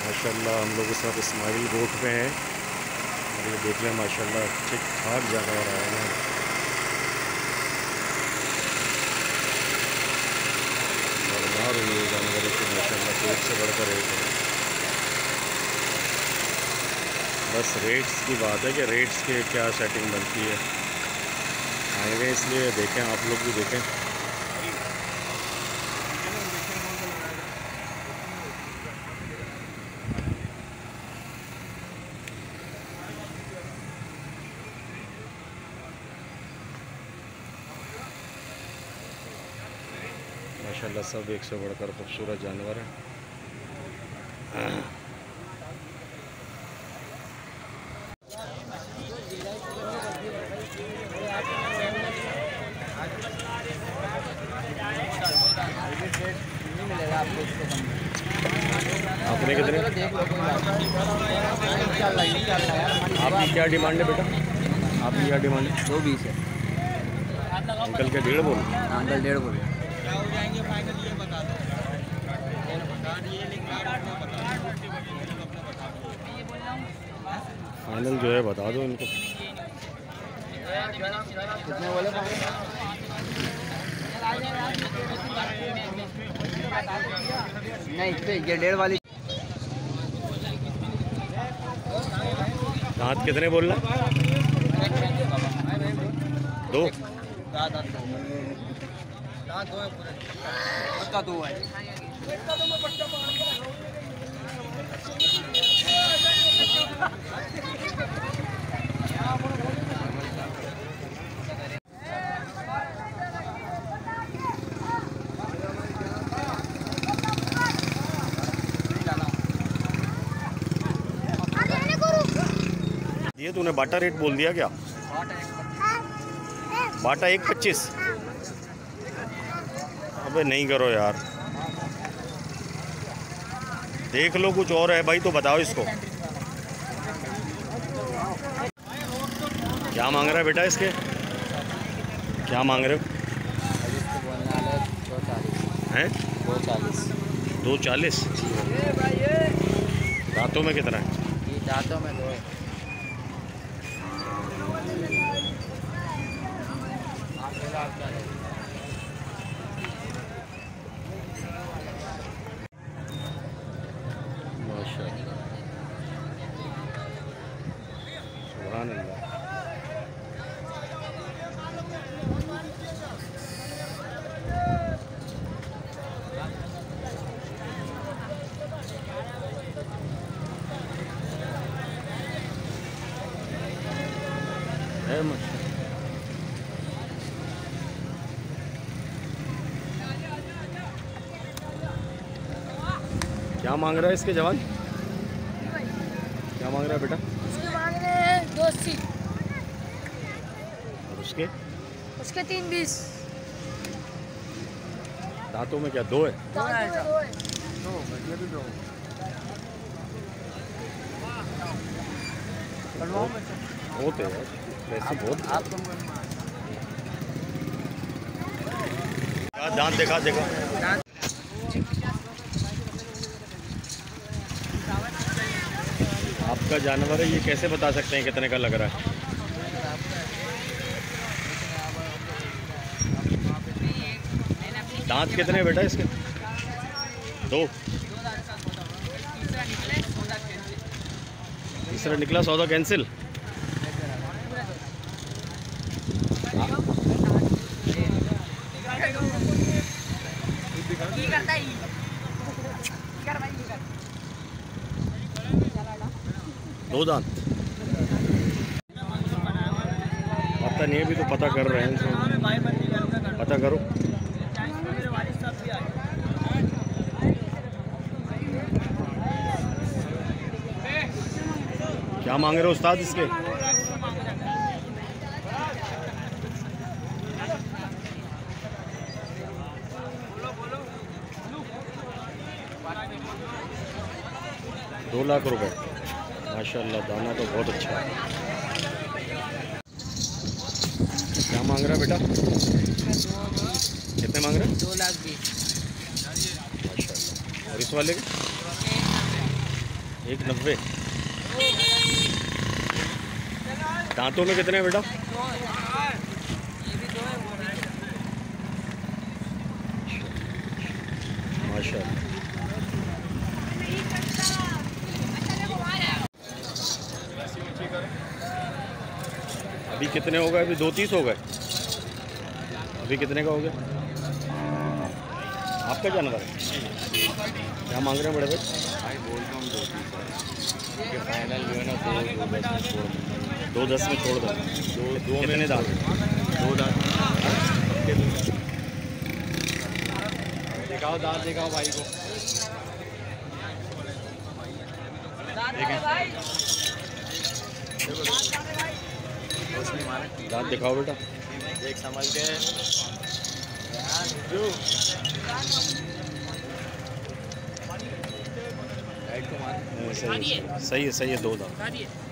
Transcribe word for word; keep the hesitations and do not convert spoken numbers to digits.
माशाल्लाह हम लोग इस वक्त इस्माइल रोड पे हैं और ये देख लें माशाल्लाह ठीक ठाक जानवर आए हैं। और ये जानवर की माशाल्लाह पेट से बढ़कर रेट है। बस रेट्स की बात है कि रेट्स के क्या सेटिंग बनती है। आएंगे इसलिए देखें, आप लोग भी देखें। माशाल्लाह सब एक से बढ़कर खूबसूरत जानवर हैं। आपने कितने? आपकी क्या डिमांड है बेटा? आपकी क्या डिमांड है? दो बीस है। अंकल क्या डेढ़ बोल? अंकल डेढ़ बोल। फाइनल जो है बता दो इनको। कितने बोले? नहीं तो ये डेढ़ वाली। दांत कितने बोलना? दो दो है। ये तूने बाटा रेट बोल दिया क्या? बाटा एक पच्चीस? अबे नहीं करो यार, देख लो कुछ और है भाई तो बताओ इसको। क्या मांग रहा है बेटा इसके? क्या मांग रहे हो? हैं? दो चालीस। दो चालीस? दांतों में कितना है? ये दांतों में दो है। माशाअल्लाह, सुभान अल्लाह। है माशाअल्लाह। क्या मांग रहा है इसके जवान? क्या मांग रहा है बेटा? उसके मांग रहे हैं दो अस्सी। और उसके? उसके तीन बीस। दांतों में क्या दो है? दांतों में दो है। दो ये भी दो। होते हैं पैसे बहुत। आप दांत दिखा देखो। आपका जानवर है, ये कैसे बता सकते हैं कितने का लग रहा है? दांत कितने हैं बेटा इसके? दो। तीसरा निकला, सौदा कैंसिल। दो दांत पता नहीं, अभी तो पता कर रहे हैं, पता करो। क्या मांग रहे हो उस्ताद इसके? दो लाख रुपए। माशाल्लाह, दाना तो बहुत अच्छा है। क्या मांग रहा है बेटा? कितने मांग रहे हैं? दो लाख बीस। माशाल्लाह। और इस वाले के? एक नब्बे। दांतों में कितने हैं बेटा? माशाल्लाह। अभी कितने हो गए? अभी दो तीस हो गए। अभी कितने का हो गया? आपका जानवर है? क्या मांग रहे हैं बड़े भाई? भाई बोलता हूँ दो तीस फाइनल जो है ना दो दस में छोड़ दो दस में छोड़ दो। दो दो कितने दांत? दो दांत दिखाओ, दांत दिखाओ भाई को। दांत दिखाओ बेटा। देख संभल के। सही है, सही है, सही है, दो दांत।